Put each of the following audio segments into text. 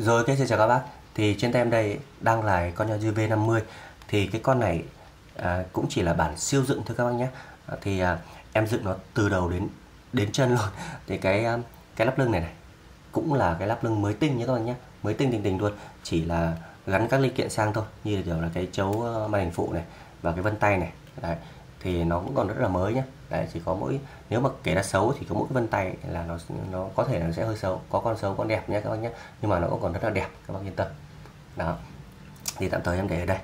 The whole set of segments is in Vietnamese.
Rồi, xin chào các bác. Thì trên tay em đây đang là con Yaesu V50. Thì cái con này cũng chỉ là bản siêu dựng thôi các bác nhé. Em dựng nó từ đầu đến chân luôn. Thì cái lắp lưng này cũng là cái lắp lưng mới tinh nhé các bác nhé. Mới tinh tình luôn. Chỉ là gắn các linh kiện sang thôi, như kiểu là cái chấu màn hình phụ này và cái vân tay này. Đấy. Thì nó cũng còn rất là mới nhé. Đấy, chỉ có mỗi, nếu mà kể ra xấu thì có mỗi cái vân tay là nó có thể nó sẽ hơi xấu, có con xấu con đẹp nhé các bác nhé, nhưng mà nó cũng còn rất là đẹp, các bác yên tâm. Đó, thì tạm thời em để ở đây.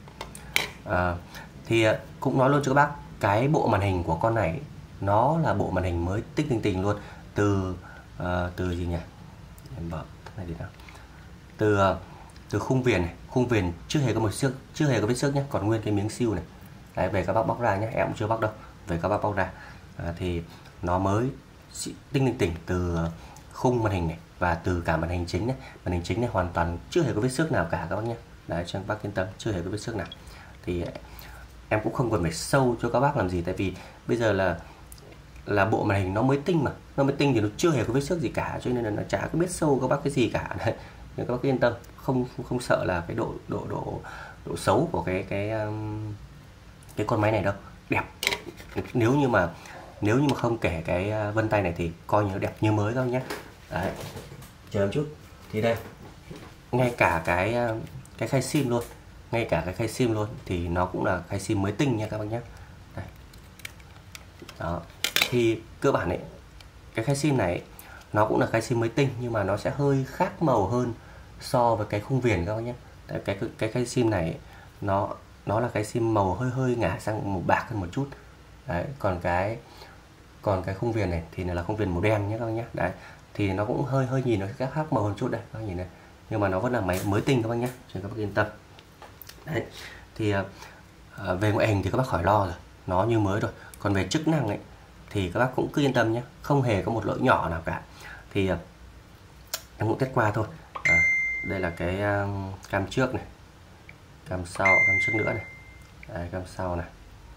Cũng nói luôn cho các bác, cái bộ màn hình của con này nó là bộ màn hình mới tinh luôn, từ gì nhỉ, em mở cái này đi nào, từ khung viền này, khung viền chưa hề có một xước, chưa hề có vết xước nhé, còn nguyên cái miếng siêu này. Đấy, về các bác bóc ra nhé, em cũng chưa bóc đâu, về các bác bóc ra. Thì nó mới tinh từ khung màn hình này và từ cả màn hình chính này. Màn hình chính này hoàn toàn chưa hề có vết xước nào cả các bác nhé. Đấy, cho các bác yên tâm, chưa hề có vết xước nào. Thì em cũng không cần phải sâu cho các bác làm gì, tại vì bây giờ là bộ màn hình nó mới tinh mà, nó mới tinh thì nó chưa hề có vết xước gì cả, cho nên là nó chả có biết sâu các bác cái gì cả. Đấy, nên các bác yên tâm, không sợ là cái độ xấu của cái con máy này đâu, đẹp. Nếu như mà không kể cái vân tay này thì coi như nó đẹp như mới đâu nhé. Đấy, chờ một chút. Thì đây, ngay cả cái khay sim luôn, thì nó cũng là khay sim mới tinh nha các bác nhé. Đây. Đó, thì cơ bản ấy, cái khay sim này nó cũng là khay sim mới tinh, nhưng mà nó sẽ hơi khác màu hơn so với cái khung viền các bác nhé. Cái khay sim này nó là cái sim màu hơi ngả sang màu bạc hơn một chút. Đấy, còn cái khung viền này thì là khung viền màu đen nhé các bác nhé. Đấy, thì nó cũng hơi nhìn nó khác màu hơn chút đây các bác nhìn này, nhưng mà nó vẫn là máy mới tinh các bác nhé, cho các bác yên tâm. Đấy, thì về ngoại hình thì các bác khỏi lo rồi, nó như mới rồi. Còn về chức năng ấy thì các bác cũng cứ yên tâm nhé, không hề có một lỗi nhỏ nào cả. Thì em cũng test qua thôi. Đây là cái cam trước này, cam sau, cam trước nữa này. Đấy, cam sau này.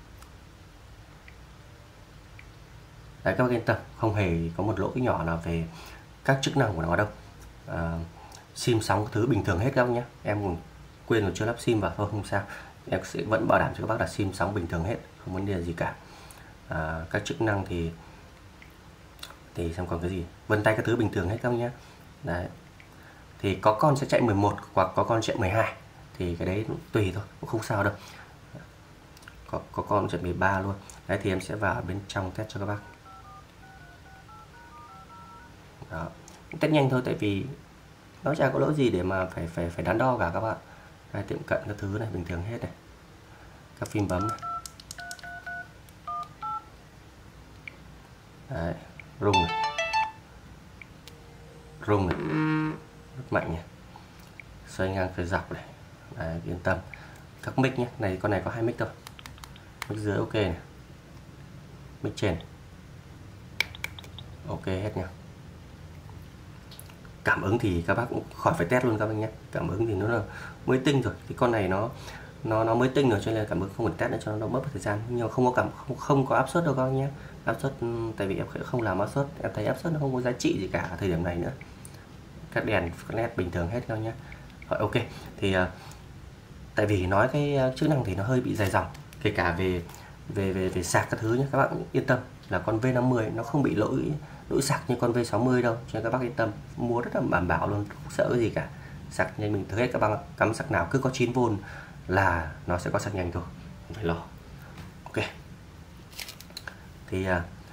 Đấy, các bác yên tâm, không hề có một lỗi nhỏ nào về các chức năng của nó đâu. Sim sóng thứ bình thường hết các bác nhé. Em cũng quên là chưa lắp sim vào thôi, không sao, em sẽ vẫn bảo đảm cho các bác là sim sóng bình thường hết, không vấn đề gì cả. Các chức năng thì xem còn cái gì, vân tay các thứ bình thường hết các bác nhé. Đấy, thì có con sẽ chạy 11 hoặc có con chạy 12, thì cái đấy tùy thôi, cũng không sao đâu. Có con chạy 13 luôn. Đấy, thì em sẽ vào bên trong test cho các bác. Đó, test nhanh thôi, tại vì nó chả có lỗi gì để mà phải đắn đo cả các bạn. Đây, tiệm cận các thứ này bình thường hết này, các phím bấm này. Đấy, rung này, rất mạnh này, xoay ngang xoay dọc này. Đấy, yên tâm. Các mic nhé, này con này có 2 mic thôi, mic dưới ok này, mic trên ok hết nha. Cảm ứng thì các bác cũng khỏi phải test luôn các bác nhé, cảm ứng thì nó là mới tinh rồi. Cái con này nó mới tinh rồi, cho nên là cảm ứng không phải test nữa cho nó mất thời gian. Nhưng mà không có áp suất đâu các bác nhé. Áp suất, tại vì em không làm áp suất, em thấy áp suất nó không có giá trị gì cả ở thời điểm này nữa. Các đèn các led bình thường hết các bác nhé. Rồi, ok. Thì tại vì nói cái chức năng thì nó hơi bị dài dòng, kể cả về sạc các thứ nhé. Các bạn yên tâm là con V50 nó không bị lỗi sạc như con V60 đâu, cho nên các bác yên tâm, mua rất là đảm bảo luôn, không sợ cái gì cả. Sạc nhanh mình thực hết, các bác cắm sạc nào cứ có 9V là nó sẽ có sạc nhanh thôi, không phải lo. Ok, thì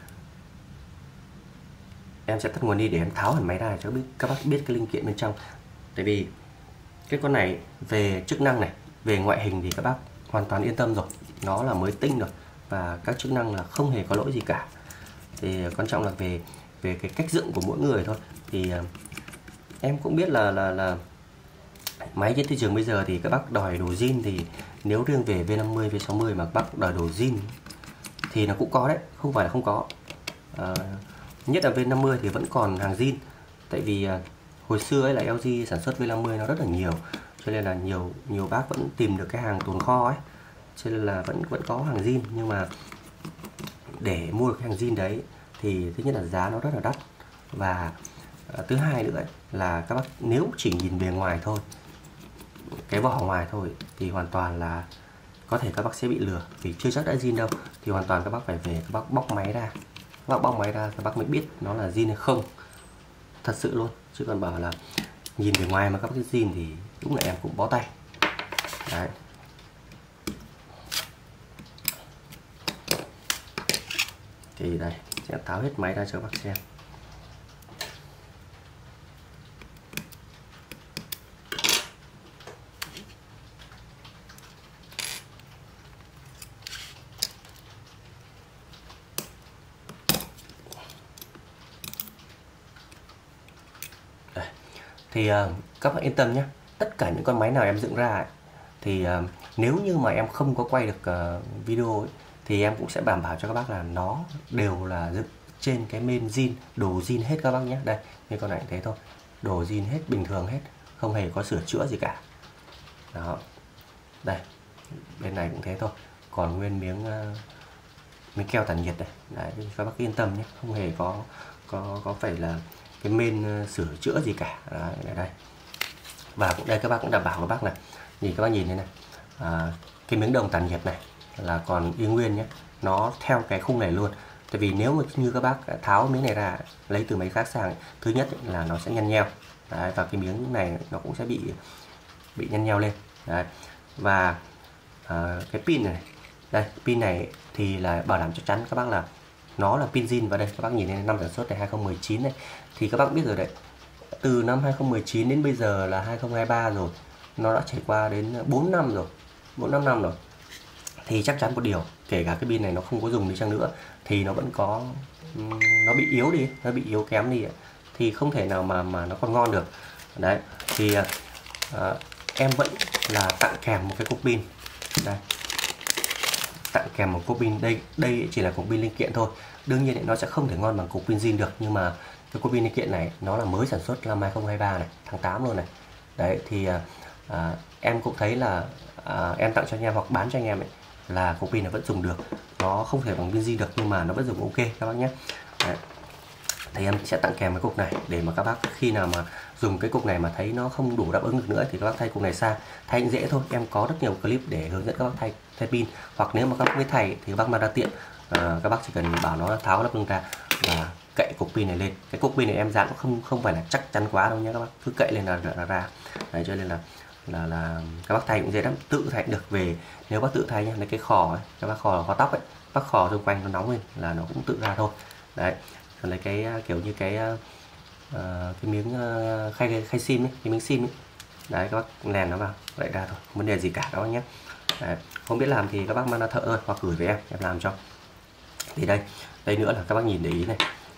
em sẽ tắt nguồn đi để em tháo hẳn máy ra cho các bác biết cái linh kiện bên trong. Tại vì cái con này về chức năng này, về ngoại hình thì các bác hoàn toàn yên tâm rồi, nó là mới tinh rồi và các chức năng là không hề có lỗi gì cả. Thì quan trọng là về cái cách dựng của mỗi người thôi. Thì em cũng biết là máy trên thị trường bây giờ thì các bác đòi đồ zin, thì nếu riêng về V50, V60 mà các bác đòi đồ zin thì nó cũng có đấy, không phải là không có. Nhất là V50 thì vẫn còn hàng zin, tại vì hồi xưa ấy là LG sản xuất V50 nó rất là nhiều, cho nên là nhiều bác vẫn tìm được cái hàng tồn kho ấy, cho nên là vẫn có hàng zin. Nhưng mà để mua được cái hàng zin đấy thì thứ nhất là giá nó rất là đắt, và Thứ hai nữa là các bác nếu chỉ nhìn bề ngoài thôi, cái vỏ ngoài thôi, thì hoàn toàn là có thể các bác sẽ bị lừa, vì chưa chắc đã zin đâu. Thì hoàn toàn các bác phải về các bác bóc máy ra, các bác bóc máy ra các bác mới biết nó là zin hay không, thật sự luôn. Chứ còn bảo là nhìn bề ngoài mà các bác biết zin thì đúng là em cũng bó tay. Đấy. Thì đây sẽ tháo hết máy ra cho các bác xem. Đây. Thì các bạn yên tâm nhé, tất cả những con máy nào em dựng ra ấy, thì nếu như mà em không có quay được video ấy, thì em cũng sẽ đảm bảo cho các bác là nó đều là dựng trên cái main zin, đồ zin hết các bác nhé. Đây, như con này thế thôi, đồ zin hết, bình thường hết, không hề có sửa chữa gì cả. Đó, đây, bên này cũng thế thôi, còn nguyên miếng keo tản nhiệt này. Đấy, các bác yên tâm nhé, không hề có phải là cái main sửa chữa gì cả. Đấy, ở đây. Và cũng đây các bác cũng đảm bảo các bác này, các bác nhìn đây này, cái miếng đồng tản nhiệt này là còn y nguyên nhé, nó theo cái khung này luôn. Tại vì nếu mà như các bác tháo miếng này ra lấy từ máy khác sang, thứ nhất là nó sẽ nhăn nheo. Đấy, và cái miếng này nó cũng sẽ bị nhăn nheo lên. Đấy. Và cái pin này, đây pin này thì là bảo đảm chắc chắn các bác là nó là pin zin. Và đây các bác nhìn thấy năm sản xuất này 2019 này, thì các bác biết rồi đấy, từ năm 2019 đến bây giờ là 2023 rồi, nó đã trải qua đến 4 năm rồi, 4-5 năm rồi. Thì chắc chắn một điều, kể cả cái pin này nó không có dùng đi chăng nữa thì nó vẫn có, nó bị yếu đi, nó bị yếu kém đi, thì không thể nào mà nó còn ngon được. Đấy, thì em vẫn là tặng kèm một cái cục pin. Đây, tặng kèm một cục pin. Đây chỉ là cục pin linh kiện thôi, đương nhiên nó sẽ không thể ngon bằng cục pin zin được, nhưng mà cái cục pin linh kiện này nó là mới sản xuất năm 2023 này, tháng 8 luôn này. Đấy, thì em cũng thấy là em tặng cho anh em hoặc bán cho anh em ấy, là cục pin nó vẫn dùng được, nó không thể bằng pin zin được nhưng mà nó vẫn dùng ok các bác nhé. Đấy. Thì em sẽ tặng kèm cái cục này để mà các bác khi nào mà dùng cái cục này mà thấy nó không đủ đáp ứng được nữa thì các bác thay cục này sang. Thay cũng dễ thôi, em có rất nhiều clip để hướng dẫn các bác thay pin, hoặc nếu mà các bác mới thay thì các bác mang ra tiệm, các bác chỉ cần bảo nó tháo lắp ra và cậy cục pin này lên. Cái cục pin này em dán cũng không phải là chắc chắn quá đâu nhé, các bác cứ cậy lên là ra. Đấy, cho nên là các bác thay cũng dễ lắm, tự thay được về. Nếu bác tự thay nhé, lấy cái khò ấy, các bác khò tóc ấy, bác khò xung quanh nó nóng lên là nó cũng tự ra thôi. Đấy, còn lấy cái kiểu như cái miếng khay sim ấy, cái miếng sim ấy. Đấy, các bác lèn nó vào vậy ra thôi, không vấn đề gì cả các bác nhé. Đấy, không biết làm thì các bác mang ra thợ thôi, hoặc gửi về em làm cho. Thì đây nữa là các bác nhìn để ý này,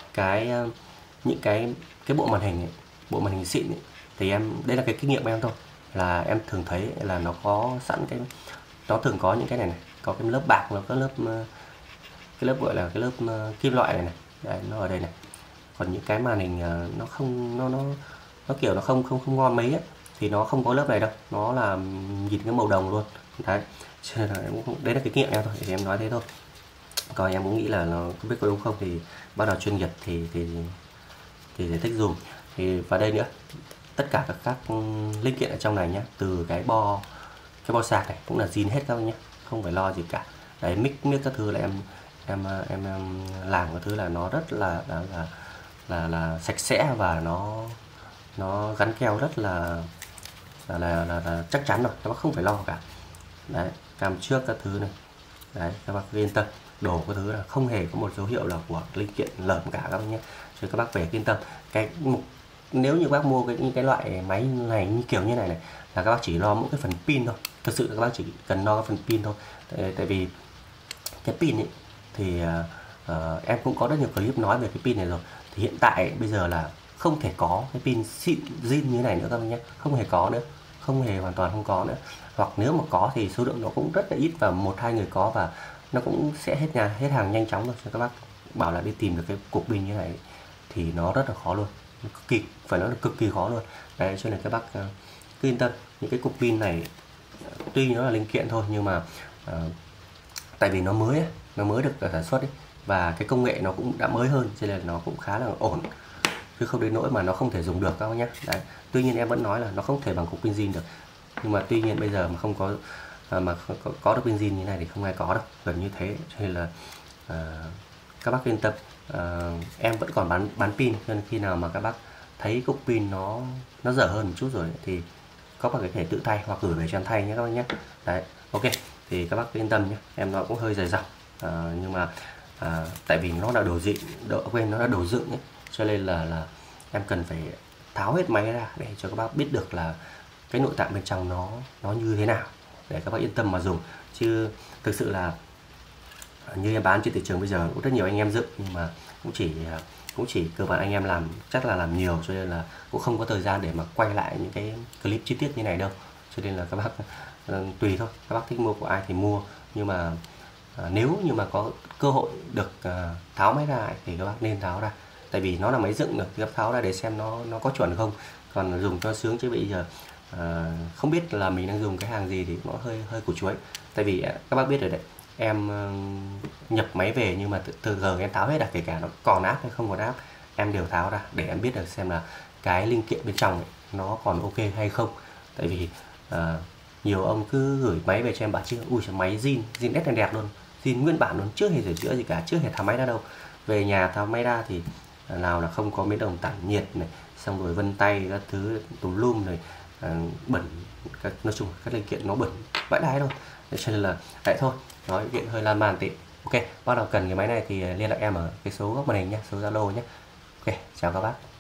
những cái bộ màn hình ấy, bộ màn hình xịn ấy, thì em đây là cái kinh nghiệm của em thôi, là em thường thấy là nó có sẵn nó thường có những cái này, có cái lớp bạc, nó có cái lớp gọi là cái lớp kim loại này. Đấy, nó ở đây này. Còn những cái màn hình nó không nó kiểu nó không ngon mấy ấy, thì nó không có lớp này đâu, nó là nhìn cái màu đồng luôn. Đấy, cho nên là đấy là cái kinh nghiệm em thôi, thì em nói thế thôi. Còn em cũng nghĩ là nó không biết có đúng không thì bắt đầu chuyên nghiệp thì giải thích dùng. Thì vào đây nữa, tất cả các linh kiện ở trong này nhé, từ cái bo sạc này cũng là zin hết các bác nhé, không phải lo gì cả. Đấy, mic các thứ là em làm cái thứ là nó rất là sạch sẽ, và nó gắn keo rất là chắc chắn rồi, các bác không phải lo cả. Đấy, cam trước các thứ này. Đấy, các bác yên tâm, đồ các thứ là không hề có một dấu hiệu là của linh kiện lởm cả các bác nhé. Cho các bác về yên tâm. Nếu như bác mua những cái loại máy này như kiểu như này là các bác chỉ lo mỗi cái phần pin thôi. Thực sự là các bác chỉ cần lo cái phần pin thôi. Tại vì cái pin ấy thì em cũng có rất nhiều clip nói về cái pin này rồi. Thì hiện tại bây giờ là không thể có cái pin xịn zin như này nữa các bác nhé, không hề có nữa, không hề, hoàn toàn không có nữa. Hoặc nếu mà có thì số lượng nó cũng rất là ít, và 1-2 người có, và nó cũng sẽ hết hàng nhanh chóng thôi. Cho các bác bảo là đi tìm được cái cục pin như này thì nó rất là khó luôn, phải nói là cực kỳ khó luôn. Đấy, cho nên các bác cứ yên tâm, những cái cục pin này tuy nó là linh kiện thôi, nhưng mà tại vì nó mới được sản xuất ấy, và cái công nghệ nó cũng đã mới hơn, cho nên nó cũng khá là ổn. chứ không đến nỗi mà nó không thể dùng được các bác nhé. Đấy. Tuy nhiên em vẫn nói là nó không thể bằng cục pin zin được, nhưng mà tuy nhiên bây giờ mà không có có được pin zin như này thì không ai có đâu, gần như thế. Cho nên là các bác yên tâm, em vẫn còn bán pin, nên khi nào mà các bác thấy cục pin nó dở hơn một chút rồi thì các bác có thể tự thay hoặc gửi về cho em thay nhé các bác nhé. Đấy, ok, thì các bác yên tâm nhé. Em nói cũng hơi dài dòng, nhưng mà tại vì nó là đồ dựng, nó là đồ dựng ấy, cho nên là em cần phải tháo hết máy ra để cho các bác biết được là cái nội tạng bên trong nó như thế nào, để các bác yên tâm mà dùng. Chứ thực sự là như em bán trên thị trường bây giờ cũng rất nhiều anh em dựng, nhưng mà cũng chỉ cơ bản anh em làm chắc là làm nhiều, cho nên là cũng không có thời gian để mà quay lại những cái clip chi tiết như này đâu. Cho nên là các bác tùy thôi, các bác thích mua của ai thì mua, nhưng mà nếu như mà có cơ hội được tháo máy ra thì các bác nên tháo ra, tại vì nó là máy dựng được, các bác tháo ra để xem nó có chuẩn không, còn dùng cho sướng. Chứ bây giờ không biết là mình đang dùng cái hàng gì thì nó hơi củ chuối. Tại vì các bác biết rồi đấy, em nhập máy về nhưng mà từ giờ em tháo hết, kể cả nó còn áp hay không còn áp em đều tháo ra để em biết được xem là cái linh kiện bên trong ấy, nó còn ok hay không. Tại vì nhiều ông cứ gửi máy về cho em bảo chứ ui máy zin đét đèn đẹp luôn, zin nguyên bản luôn, chưa hề sửa chữa gì cả, chưa hề tháo máy ra đâu. Về nhà tháo máy ra thì nào là không có mấy đồng tản nhiệt này, xong rồi vân tay các thứ tùm lum rồi, bẩn, nói chung các linh kiện nó bẩn vãi đái thôi. Cho nên là vậy thôi, nói chuyện hơi lan man tí. Ok, bắt đầu cần cái máy này thì liên lạc em ở cái số góc màn hình nhé, số Zalo nhé. Ok, chào các bác.